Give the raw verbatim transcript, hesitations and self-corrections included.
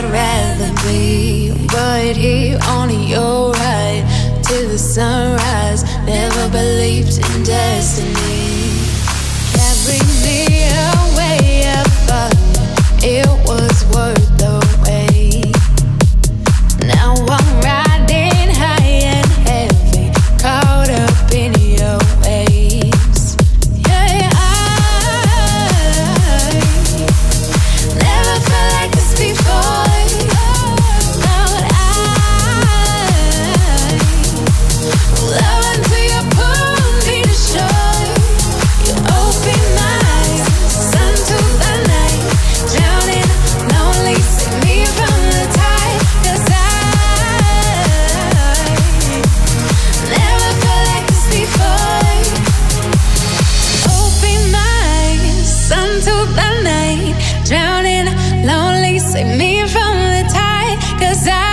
I'd rather be right here on your ride till the sunrise. Never believed in destiny. Carry me away, I thought it was worth the wait. Now I'm riding high and heavy, caught up in your waves. Yeah, I never felt like this before. Now I love until you pull me to shore. You open my eyes, sun to the night, drowning, lonely, save me from the tide. 'Cause I never felt like this before. Open my eyes, sun to the night, drowning, lonely, save me from the tide. 'Cause I